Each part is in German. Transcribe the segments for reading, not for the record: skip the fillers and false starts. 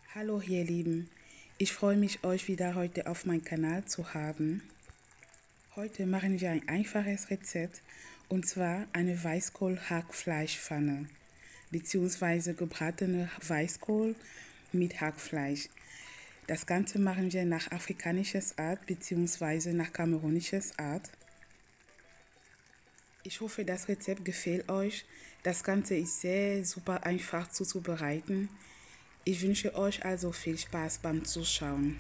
Hallo ihr Lieben, ich freue mich, euch wieder heute auf meinem Kanal zu haben. Heute machen wir ein einfaches Rezept und zwar eine Weißkohl-Hackfleischpfanne bzw. gebratene Weißkohl mit Hackfleisch. Das Ganze machen wir nach afrikanisches Art bzw. nach kamerunisches Art. Ich hoffe, das Rezept gefällt euch. Das Ganze ist sehr super einfach zuzubereiten. Ich wünsche euch also viel Spaß beim Zuschauen.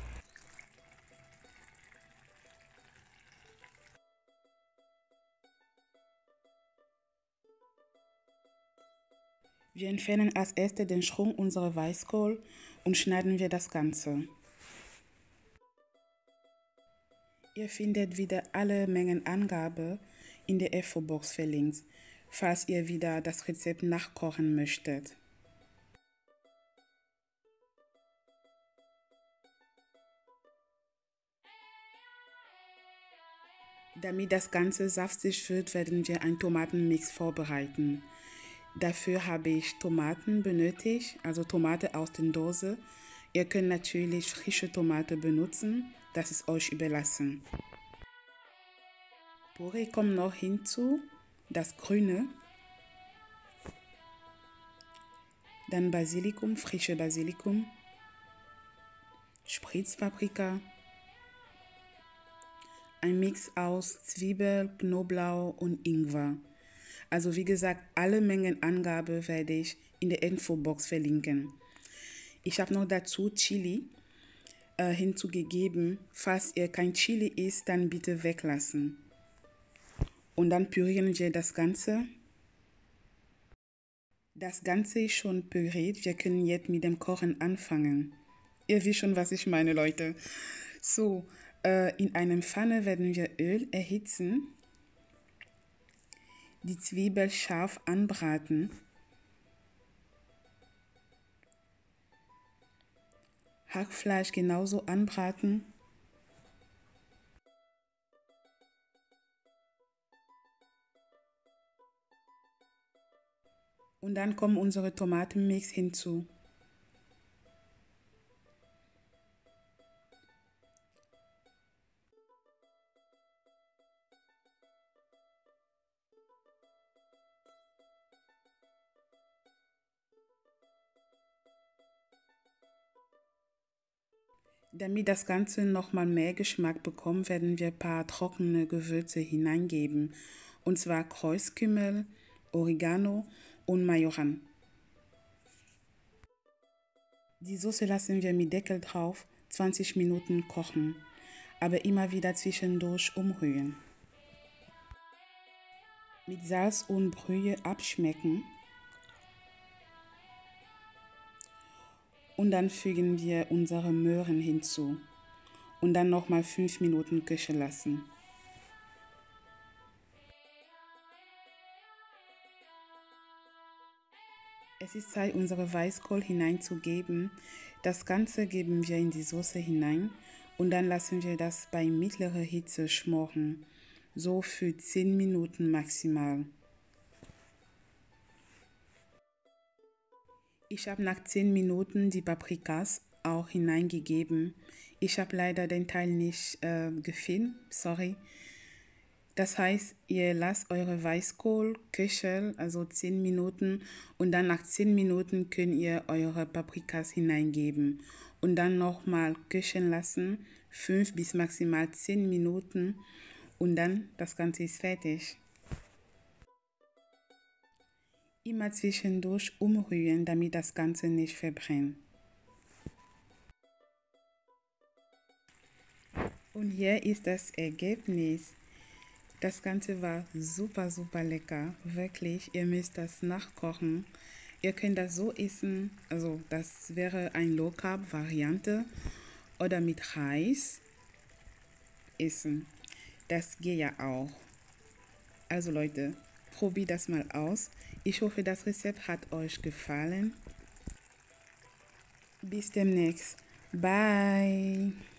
Wir entfernen als erstes den Schrunk unserer Weißkohl und schneiden wir das Ganze. Ihr findet wieder alle Mengenangabe in der Infobox verlinkt, falls ihr wieder das Rezept nachkochen möchtet. Damit das Ganze saftig wird, werden wir einen Tomatenmix vorbereiten. Dafür habe ich Tomaten benötigt, also Tomate aus der Dose. Ihr könnt natürlich frische Tomate benutzen, das ist euch überlassen. Püree kommt noch hinzu, das Grüne, dann Basilikum, frische Basilikum, Spritzpaprika, ein Mix aus Zwiebel, Knoblauch und Ingwer. Also wie gesagt, alle Mengenangabe werde ich in der Infobox verlinken. Ich habe noch dazu Chili hinzugegeben. Falls ihr kein Chili isst, dann bitte weglassen. Und dann pürieren wir das Ganze. Das Ganze ist schon püriert. Wir können jetzt mit dem Kochen anfangen. Ihr wisst schon, was ich meine, Leute. So, in einer Pfanne werden wir Öl erhitzen. Die Zwiebel scharf anbraten. Hackfleisch genauso anbraten. Und dann kommt unsere Tomatenmix hinzu. Damit das Ganze nochmal mehr Geschmack bekommt, werden wir ein paar trockene Gewürze hineingeben. Und zwar Kreuzkümmel, Oregano und Majoran. Die Soße lassen wir mit Deckel drauf 20 Minuten kochen, aber immer wieder zwischendurch umrühren. Mit Salz und Brühe abschmecken. Und dann fügen wir unsere Möhren hinzu und dann nochmal 5 Minuten köcheln lassen. Es ist Zeit, unsere Weißkohl hineinzugeben. Das Ganze geben wir in die Soße hinein und dann lassen wir das bei mittlerer Hitze schmoren, so für 10 Minuten maximal. Ich habe nach 10 Minuten die Paprikas auch hineingegeben. Ich habe leider den Teil nicht gefilmt, sorry. Das heißt, ihr lasst eure Weißkohl köcheln, also 10 Minuten und dann nach 10 Minuten könnt ihr eure Paprikas hineingeben und dann nochmal köcheln lassen, 5 bis maximal 10 Minuten und dann das Ganze ist fertig. Immer zwischendurch umrühren, damit das Ganze nicht verbrennt. Und hier ist das Ergebnis. Das Ganze war super, super lecker. Wirklich, ihr müsst das nachkochen. Ihr könnt das so essen, also das wäre eine Low-Carb-Variante oder mit Reis essen. Das geht ja auch. Also Leute, probiert das mal aus. Ich hoffe, das Rezept hat euch gefallen. Bis demnächst. Bye.